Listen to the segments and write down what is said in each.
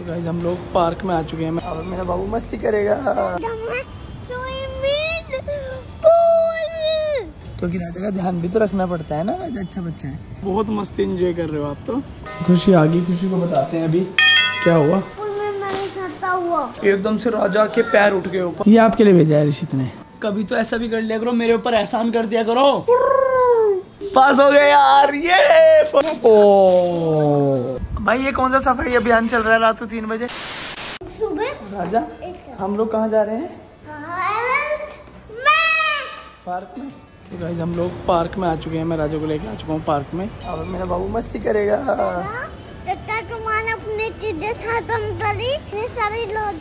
तो गाइस हम लोग पार्क में आ चुके हैं और मेरा बाबू मस्ती करेगा क्योंकि राजा का ध्यान भी तो रखना पड़ता है ना। राजा अच्छा बच्चा है। बहुत मस्ती एंजॉय कर रहे हो आप तो। खुशी आ गई, खुशी को बताते हैं अभी क्या हुआ। एकदम से राजा के पैर उठ गए ऊपर। ये आपके लिए भेजा है ऋषित ने। कभी तो ऐसा भी कर लिया करो, मेरे ऊपर एहसान कर दिया करो। पास हो गए यार ये। ओ भाई ये कौन सा सफाई अभियान चल रहा है रात को 3 बजे सुबह? राजा हम लोग कहाँ जा रहे हैं? पार्क में। तो गाइस हम लोग पार्क में आ चुके हैं। मैं राजा को लेके आ चुका हूँ पार्क में और मेरा बाबू मस्ती करेगा। अपने चीजें सारे लोग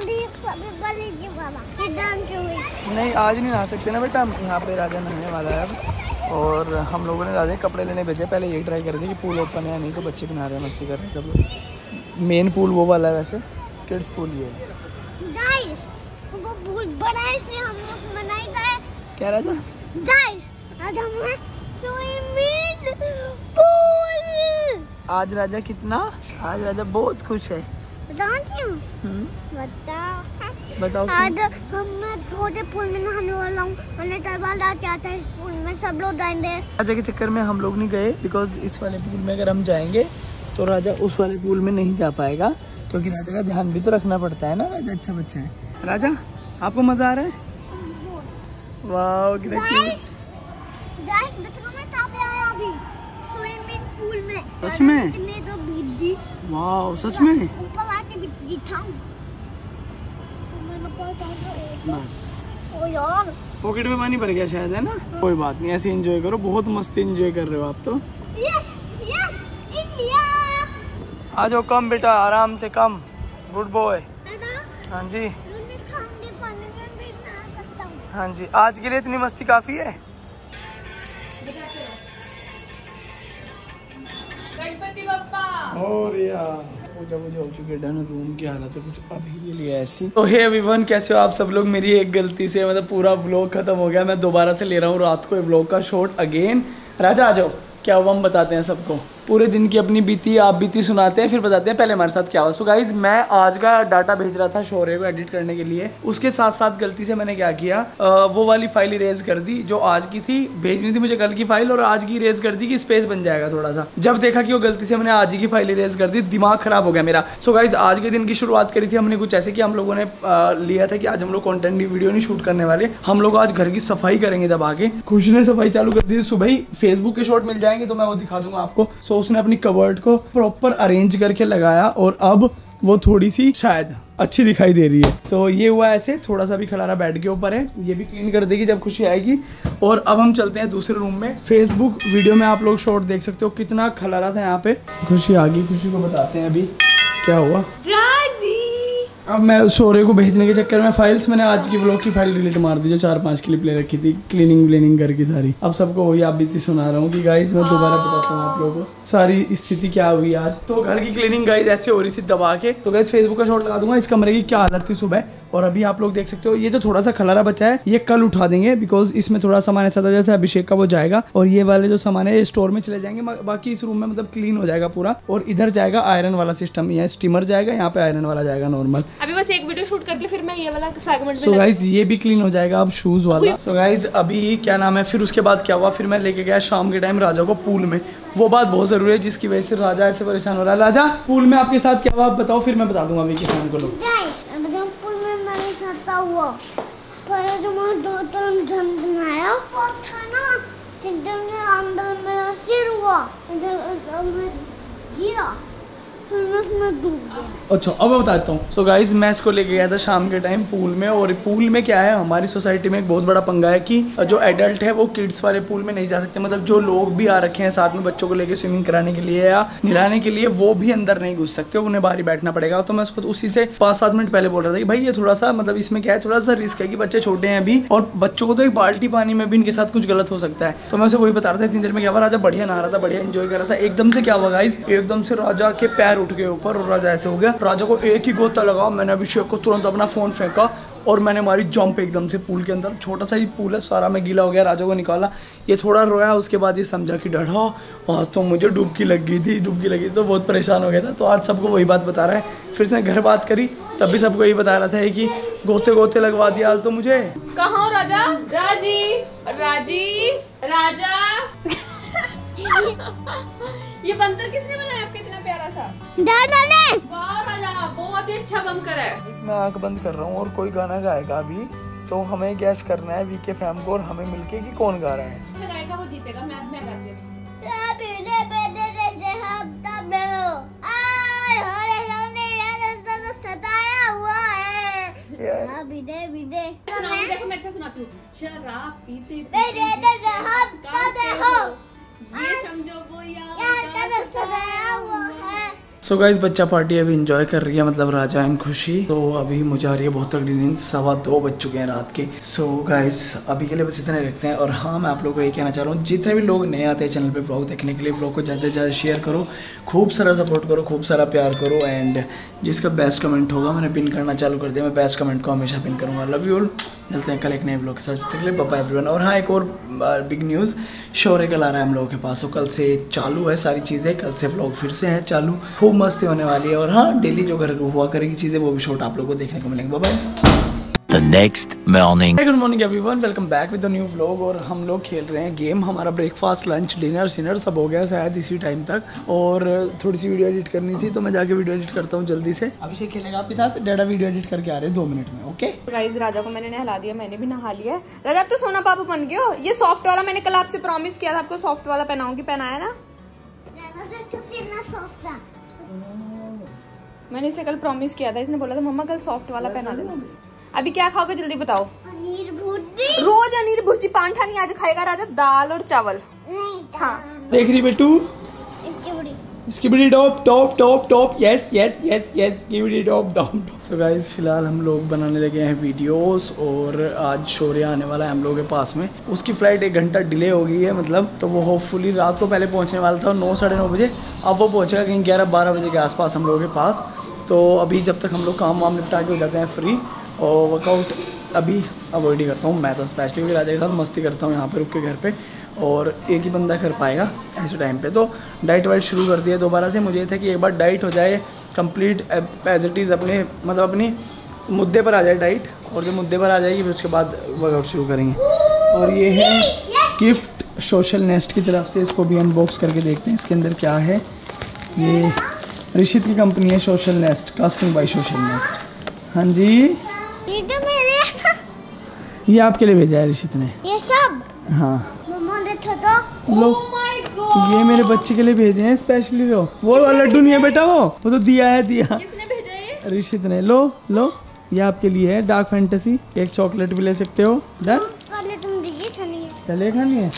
नहीं आज नहीं नहा सकते ना बेटा। यहाँ पे राजा नहाने वाला है अब और हम लोगों ने राजा कपड़े लेने भेजे। पहले यही ट्राई कर दी कि पूल ओपन है नहीं तो बच्चे भी नहा रहे हैं, मस्ती कर रहे हैं सब लोग। मेन पूल वो वाला है, वैसे किड्स पूल ये है। वो पूल बड़ा है इसलिए हम उसमें नहीं गए। क्या राजा? आज हम हैं स्विमिंग पूल। आज राजा कितना, आज राजा बहुत खुश है। बताओ आज मैं छोटे पूल में नहाने वाला हूँ। मैंने तरवाला चाहता है इस पूल में सब लोग जाएंगे। राजा के चक्कर में हम लोग नहीं गए बिकॉज इस वाले पूल में अगर हम जाएंगे तो राजा उस वाले पूल में नहीं जा पाएगा क्योंकि राजा का ध्यान भी तो रखना पड़ता है ना। राजा अच्छा बच्चा है। राजा आपको मजा आ रहा है? वाह कितना क्यूट। सच में? वाह सच में? बस पॉकेट में पानी भर गया शायद, है ना? कोई बात नहीं, ऐसे एंजॉय करो। बहुत मस्ती एंजॉय कर रहे हो आप तो। आ जाओ, कम बेटा आराम से कम। Good boy. हाँ जी हाँ जी, आज के लिए इतनी मस्ती काफी है। और यार पूजा हो चुकी है डन। रूम की हालत है कुछ अभी के लिए ऐसी। तो हे एवरीवन, कैसे हो आप सब लोग? मेरी एक गलती से मतलब पूरा व्लॉग खत्म हो गया। मैं दोबारा से ले रहा हूँ रात को व्लॉग का शॉट अगेन। राजा आ जाओ, क्या हुआ हम बताते हैं सबको। पूरे दिन की अपनी बीती आप बीती सुनाते हैं, फिर बताते हैं पहले हमारे साथ क्या हुआ। सो गाइज मैं आज का डाटा भेज रहा था शौर्य को एडिट करने के लिए। उसके साथ साथ गलती से मैंने क्या किया, वो वाली फाइल इरेज कर दी जो आज की थी। भेजनी थी मुझे कल की फाइल और आज की इरेज कर दी कि स्पेस बन जाएगा थोड़ा सा। जब देखा कि वो गलती से मैंने आज ही की फाइल इरेज कर दी, दिमाग खराब हो गया मेरा। सो गाइज आज के दिन की शुरुआत करी थी हमने कुछ ऐसे कि हम लोगों ने लिया था कि आज हम लोग कॉन्टेंट वीडियो नहीं शूट करने वाले, हम लोग आज घर की सफाई करेंगे दबा के। खुशी ने सफाई चालू कर दी सुबह ही। फेसबुक के शॉट मिल जाएंगे तो मैं वो दिखा दूंगा आपको। सो उसने अपनी कवर्ड को प्रॉपर अरेंज करके लगाया और अब वो थोड़ी सी शायद अच्छी दिखाई दे रही है। तो ये हुआ ऐसे, थोड़ा सा भी खलारा बेड के ऊपर है, ये भी क्लीन कर देगी जब खुशी आएगी। और अब हम चलते हैं दूसरे रूम में। फेसबुक वीडियो में आप लोग शॉट देख सकते हो कितना खलारा था यहाँ पे। खुशी आ गई, खुशी को बताते हैं अभी क्या हुआ। अब मैं शौर्य को भेजने के चक्कर में फाइल्स, मैंने आज की ब्लॉग की फाइल डिलीट मार दी जो 4-5 क्लिप ले रखी थी क्लीनिंग करके सारी। अब सबको वही आप बीती सुना रहा हूँ कि गाइस मैं दोबारा बताता हूँ आप लोगों को सारी स्थिति क्या हुई आज। तो घर की क्लीनिंग गाइस ऐसे हो रही थी दबा के। तो गाइस फेसबुक का शॉट लगा दूंगा इस कमरे की क्या हालत थी सुबह। और अभी आप लोग देख सकते हो ये जो थोड़ा सा खलारा बचा है ये कल उठा देंगे बिकॉज इसमें थोड़ा सामान ऐसा था जैसे अभिषेक का वो जाएगा और ये वाले जो सामान है स्टोर में चले जाएंगे। बाकी इस रूम में मतलब क्लीन हो जाएगा पूरा। और इधर जाएगा आयरन वाला सिस्टम, यहाँ स्टीमर जाएगा, यहाँ पे आयरन वाला जाएगा नॉर्मल। अभी बस एक वीडियो शूट करके फिर मैं ये वाला सेगमेंट में। सो गाइस ये भी क्लीन हो जाएगा अब शूज वाला। सो गाइस अभी क्या नाम है, फिर उसके बाद क्या हुआ, फिर मैं लेके गया शाम के टाइम राजा को पूल में। वो बात बहुत जरूरी है जिसकी वजह से राजा ऐसे परेशान हो रहा है। राजा पूल में आपके साथ क्या हुआ आप बताओ, फिर मैं बता दूंगा अभी किसान को। लोग हुआ पहले तो मैं 2 तरफ बनाया था ना, एकदम से अंदर मेरा सिर हुआ, मैं गिरा, फिर मैं उसमें डूब गया। अच्छा अब मैं बताता हूँ। सो गाइज मैं इसको लेके गया था शाम के टाइम पूल में। और पूल में क्या है, हमारी सोसाइटी में एक बहुत बड़ा पंगा है कि जो एडल्ट है वो किड्स वाले पूल में नहीं जा सकते। मतलब जो लोग भी आ रखे हैं साथ में बच्चों को लेके स्विमिंग कराने के लिए या नहलाने के लिए, वो भी अंदर नहीं घुस सकते, उन्हें बाहर ही बैठना पड़ेगा। तो मैं उसको उसी से 5-7 मिनट पहले बोल रहा था कि भाई ये थोड़ा सा मतलब इसमें क्या है, थोड़ा सा रिस्क है कि बच्चे छोटे हैं अभी और बच्चों को तो एक बाल्टी पानी में भी इनके साथ कुछ गलत हो सकता है। तो मैं उसे वही बता रहा था। इतनी देर में क्या हुआ, राजा बढ़िया नहा रहा था, बढ़िया एंजॉय कर रहा था। एकदम से क्या हुआ गाइज, एकदम से राजा के पैर पैर उठ गए ऊपर और राजा ऐसे हो गया। राजा को एक ही गोता लगा, मैंने अभिषेक को तुरंत अपना फ़ोन फेंका और मैंने मारी जंप एकदम से पूल के अंदर। छोटा सा ही पूल है, सारा में गीला हो गया। राजा को निकाला, ये थोड़ा रोया, उसके बाद ये समझा कि डर हो। आज तो मुझे डुबकी लग गई थी, डुबकी लगी तो बहुत परेशान हो गया था। तो आज सबको वही बात बता रहा है। फिर से घर बात करी तब भी सबको यही बता रहा था कि गोते गोते लगवा दिया आज तो मुझे। कहाँ हो राजा? राजी राजी राजा ये बंदर किसने बनाया आपका इतना प्यारा सा? दादा ने। वाह राजा, बहुत ही अच्छा बंकर है। इसमें आंख बंद कर रहा हूँ और कोई गाना गाएगा अभी, तो हमें गैस करना है वीके फैम को और हमें मिलके कि कौन गा रहा है। अच्छा गाएगा वो जीतेगा। मैं गाती हूँ। देखो मैं अच्छा सुनाती हूँ। शराब पीते ये समझो वो सो गाइस बच्चा पार्टी अभी इंजॉय कर रही है, मतलब राजा एंड खुशी। तो अभी मुझे आ रही है बहुत तगड़ी नींद, 2:15 बज चुके हैं रात के। सो गाइस अभी के लिए बस इतना रखते हैं। और हाँ, मैं आप लोगों को ये कहना चाह रहा हूँ, जितने भी लोग नए आते हैं चैनल पे ब्लॉग देखने के लिए, ब्लॉग को ज़्यादा से ज़्यादा शेयर करो, खूब सारा सपोर्ट करो, खूब सारा प्यार करो। एंड जिसका बेस्ट कमेंट होगा मैंने पिन करना चालू कर दिया, मैं बेस्ट कमेंट को हमेशा पिन करूँगा। लव यू ऑल, मिलते हैं कल एक नए ब्लॉग के साथ, तक के लिए बाय एवरीवन। और हाँ, एक और बिग न्यूज़, शौर्य कल आ रहा है हम लोगों के पास। तो कल से चालू है सारी चीज़ें, कल से ब्लॉग फिर से है चालू, खूब मस्ती होने वाली है। और हाँ, डेली जो घर हुआ करेगी चीज़ें वो भी शॉर्ट आप लोगों को देखने को मिलेंगे। Bye bye. The next morning. Good morning everyone, welcome back with the new vlog. और हम लोग खेल रहे हैं गेम। हमारा ब्रेकफास्ट, लंच, डिनर शिनर सब हो गया शायद इसी टाइम तक। और थोड़ी सी वीडियो एडिट करनी थी तो मैं जाके वीडियो एडिट करता हूँ जल्दी से। अभिषेक खेलेगा आपके साथ, डाटा वीडियो एडिट करके आ रहे हैं 2 मिनट में। ओके गाइस, राजा को मैंने नहला दिया, मैंने भी नहा लिया है। राजा अब तो सोना बाबू बन गए हो। ये सॉफ्ट वाला मैंने कल आपसे प्रॉमिस किया था आपको सॉफ्ट वाला पहनाऊंगी, पहनाया ना? मैंने इसे कल प्रॉमिस किया था, इसने बोला था मम्मा कल सॉफ्ट वाला पहना देना। अभी क्या खाओगे जल्दी बताओ? पनीर भुर्जी। रोज अनीर भुर्जी, पांठा नहीं आज खाएगा राजा, दाल और चावल। हाँ देख रही बेटू, skibidi dop top top top, yes yes yes yes, skibidi dop dop. So guys फिलहाल हम लोग बनाने लगे हैं वीडियोस। और आज शौर्य आने वाला है हम लोगों के पास में। उसकी फ्लाइट 1 घंटा डिले हो गई है, मतलब तो वो होपफुली रात को पहले पहुंचने वाला था 9 साढ़े 9 बजे। अब वो पहुंचेगा कहीं 11-12 बजे के आसपास हम लोगों के पास। तो अभी जब तक हम लोग काम वाम निपटा के हो जाते हैं फ्री, और वर्कआउट अभी अवॉइड ही करता हूँ मैं तो स्पेशली, क्योंकि राजा के साथ मस्ती करता हूँ यहाँ पे रुक के घर पे, और एक ही बंदा कर पाएगा ऐसे टाइम पे। तो डाइट वाइट शुरू कर दिया दोबारा से। मुझे ये था कि एक बार डाइट हो जाए कंप्लीट एज इट इज़, अपने मतलब अपनी मुद्दे पर आ जाए डाइट, और जब मुद्दे पर आ जाएगी फिर उसके बाद वर्कआउट शुरू करेंगे। और ये है गिफ्ट सोशल नेस्ट की तरफ से, इसको भी अनबॉक्स करके देखते हैं इसके अंदर क्या है। ये ऋषित की कंपनी है social nest, casting by social nest. हाँ जी, ये तो मेरे ये आपके लिए भेजा है ऋषित ने। ये सब हाँ मम्मा देखो तो। लो, ये मेरे बच्चे के लिए भेजे हैं स्पेशली। वो लड्डू नहीं है बेटा, वो तो दिया है, दिया किसने भेजा ये? ऋषित ने। लो लो, ये आपके लिए है डार्क फैंटेसी। एक चॉकलेट भी ले सकते हो। डन, पहले तुम दीजिए खानी है। चले खानी है।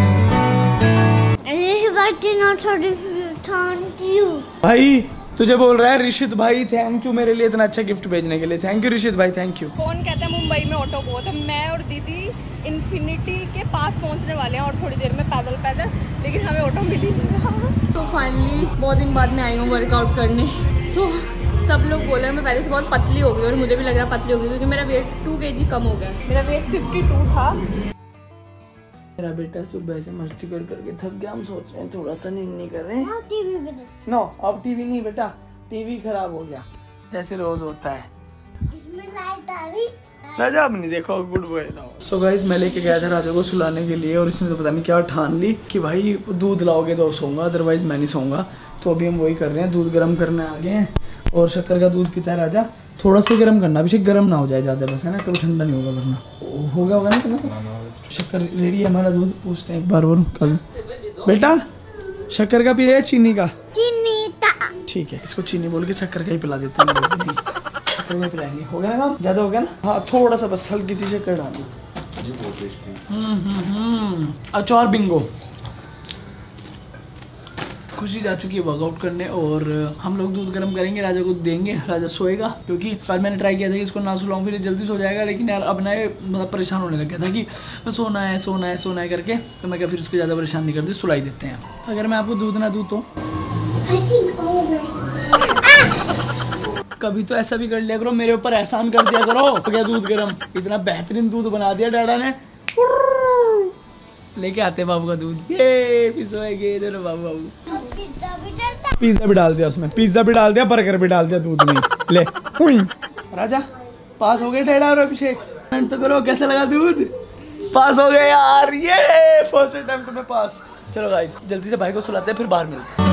थैंक यू भाई तुझे बोल रहा है ऋषित भाई, थैंक यू मेरे लिए इतना अच्छा गिफ्ट भेजने के लिए। थैंक यू ऋषित भाई, थैंक यू। कौन कहता है मुंबई में ऑटो बहुत है? मैं और दीदी इन्फिनिटी के पास पहुंचने वाले हैं और थोड़ी देर में पैदल पैदल, लेकिन हमें ऑटो मिल ही नहीं रहा। तो फाइनली बहुत दिन बाद मैं आई हूँ वर्कआउट करने। सो सब लोग बोले मैं पहले से बहुत पतली हो गई, और मुझे भी लग रहा है पतली हो गई, क्योंकि मेरा वेट 2 kg कम हो गया। मेरा वेट 52 था। मेरा बेटा सुबह से मस्ती कर करके थक गया, हम सोच रहे हैं थोड़ा सा नींद नहीं कर रहे हैं। टीवी पे नो, अब टीवी नहीं बेटा, टीवी खराब हो गया जैसे रोज होता है। इसमें लाइट आ रही। राजा अब नहीं देखो, गुड बॉय। सो गाइस मैं लेके गया था राजा को सुलाने के लिए, और इसने तो पता नहीं क्या ठान ली कि भाई दूध लाओगे तो सोऊंगा, अदरवाइज मैं नहीं सोऊंगा। तो अभी हम वही कर रहे हैं, दूध गर्म करने आ गए हैं। और शक्कर का दूध पीता है राजा, थोड़ा सा गर्म करना, अभी गर्म ना हो जाए ज़्यादा बस, है ना, कभी ठंडा नहीं होगा वरना होगा ना तो। शक्कर रेडी है हमारा दूध, पूछते हैं एक बार बोलो कभी। बेटा शक्कर का पी रहे हैं चीनी का? चीनी का। ठीक है, इसको चीनी बोल के शक्कर का ही पिला देते हैं। शक्कर में पिलाएंगे, हो गया ना काम? ज़्यादा हो गया ना? हाँ थोड़ा सा बस, हल्की सी शक्कर डालो। अचार बिंगो। खुशी जा चुकी है वर्कआउट करने, और हम लोग दूध गर्म करेंगे, राजा को देंगे, राजा सोएगा। क्योंकि कल मैंने ट्राई किया था कि इसको ना सुलाऊं, फिर जल्दी सो जाएगा, लेकिन यार अब ना मतलब परेशान होने लग गया था कि सोना है सोना है सोना है करके। तो मैं क्या फिर उसको ज़्यादा परेशान नहीं करती, सुलाई देते हैं। अगर मैं आपको दूध ना दूँ तो कभी तो ऐसा भी कर लिया करो, मेरे ऊपर एहसान कर दिया करो। हो गया दूध गर्म, इतना बेहतरीन दूध बना दिया डैडा ने। लेके आते बाबू का दूध, ये पिसवाएंगे इधर बाबू। पिज्जा भी डाल दिया उसमें, पिज्जा भी डाल दिया, बर्गर भी डाल दिया दूध में। ले राजा पास हो गए डैडा और अभिषेक। तो करो कैसा लगा दूध? पास हो गए यार, ये फर्स्ट अटेम्प्ट में पास। चलो गाइस जल्दी से भाई को सुलाते हैं, फिर बाहर मिलते हैं।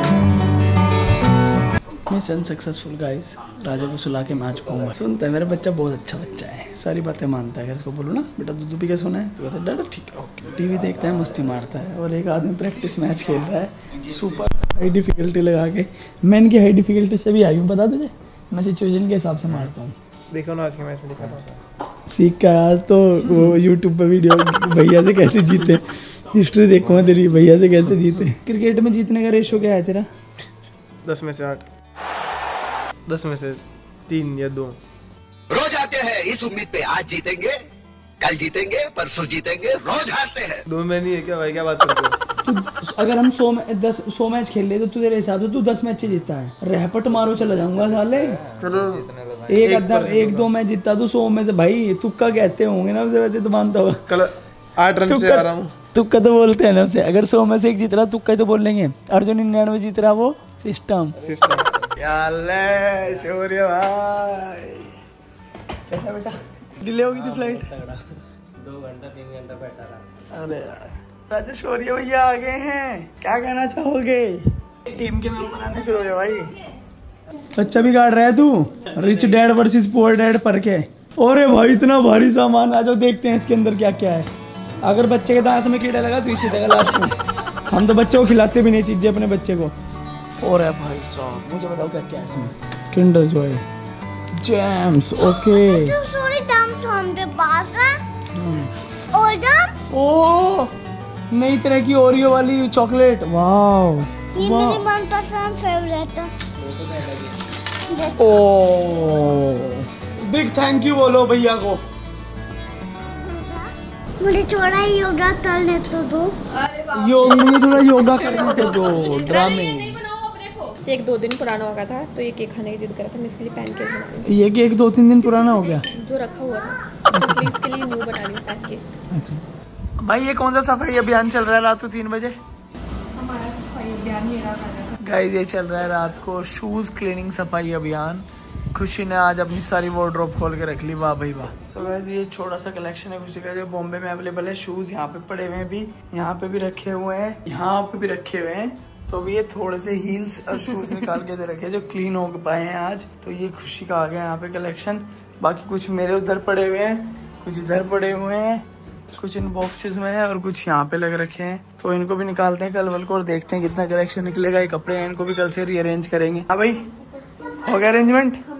मिशन सक्सेसफुल गाइस, राजा को सुला के मैं आ चुका हूँ। सुनता है मेरा बच्चा, बहुत अच्छा बच्चा है, सारी बातें मानता है। इसको बोलो ना बेटा दूध पी के सोना है, तो कहता है डैडा ठीक है ओके। टीवी देखता है, मस्ती मारता है। और एक आदमी प्रैक्टिस मैच खेल रहा है सुपर हाई डिफिकल्टी लगा के। मैं इनकी हाई डिफिकल्टी से भी आई हूँ, बता तुझे, मैं सिचुएशन के हिसाब से मारता हूँ। देखो ना आज के मैच में दिखा था, सीख का आज तो वो यूट्यूब पर वीडियो भैया से कैसे जीते, हिस्ट्री देखूंगा तेरी, भैया से कैसे जीते। क्रिकेट में जीतने का रेशो क्या है तेरा? 10 में से 8, 10 में से 3 या 2। रोज आते हैं इस उम्मीद पे आज जीतेंगे, कल जीतेंगे, परसों जीतेंगे, रोज हारते हैं। 2 में नहीं है क्या भाई, क्या बात करते हो? तो अगर हम 100 मैच खेल ले तो तू तेरे हिसाब से तू 10 मैच जीतता है। रहपट मारो चला जाऊंगा साले। चलो एक दो मैच जीतता तू 100 में से भाई। तुक्का कहते होंगे ना उसे, वैसे तो मानता होगा। कल 8 रन से आ रहा हूँ। तुक्का तो बोलते हैं ना उसे। अगर 100 में से एक जीत रहा तुक्का तो बोल लेंगे। अर्जुन 99 जीत रहा, वो सिस्टम। शौर्य भाई कैसा बेटा, डिले होगी थी फ्लाइट? 2 घंटा 3 घंटा बैठा रहा। अरे यार राजा शौर्य भैया आ गए हैं, क्या कहना चाहोगे? टीम के मेंबर आने शुरू हो गए भाई। बच्चा भी काट रहा है तू, rich dad versus poor dad पर के। अरे भाई इतना भारी सामान, आ जाओ देखते हैं इसके अंदर क्या क्या है। अगर बच्चे के दांत में कीड़ा लगा तो इसी देगा लास्ट में। हम तो बच्चों को खिलाते भी नहीं चीजें अपने बच्चे को। और है भाई साहब, मुझे बताओ क्या क्या है इसमें? Kinder Joy, Gems, okay. ओ नई तरह की ओरियो वाली चॉकलेट, वाव ये मेरी मनपसंद फेवरेट है। ओ बिग थैंक यू बोलो भैया को। मुझे थोड़ा योगा करने तो दो। मुझे थोड़ा योगा करने तो दो। ड्रामे 1-2 दिन पुराना हो गया था, तो ये केक खाने की जिद कर रहा था। मैं इसके लिए पैन केक बना रही हूँ। ये केक 2-3 दिन पुराना हो गया जो रखा हुआ था, इसलिए इसके लिए न्यू बना रही हूँ पैन केक। अच्छा भाई, ये कौन सा सफाई अभियान चल रहा है रात को 3 बजे? हमारा सफाई अभियान मेरा गाइस ये चल रहा है रात को शूज क्लीनिंग सफाई अभियान। खुशी ने आज अपनी सारी वार्डरोब खोल के रख ली, वाह भाई वाह। तो गाइस ये छोटा सा कलेक्शन है खुशी का, जो बॉम्बे में अवेलेबल है। शूज यहाँ पे पड़े हुए हैं, भी यहाँ पे भी रखे हुए हैं, यहाँ पे भी रखे हुए हैं। तो भी ये थोड़े से हील्स और शूज निकाल के दे रखे हैं जो क्लीन हो पाए हैं आज। तो ये खुशी का आ गया यहाँ पे कलेक्शन। बाकी कुछ मेरे उधर पड़े हुए हैं, कुछ इधर पड़े हुए हैं, कुछ इन बॉक्सेस में है और कुछ यहाँ पे लग रखे हैं। तो इनको भी निकालते हैं कल वल को और देखते हैं कितना कलेक्शन निकलेगा। ये कपड़े हैं, इनको भी कल से रीअरेंज करेंगे। हाँ भाई हो गया अरेंजमेंट?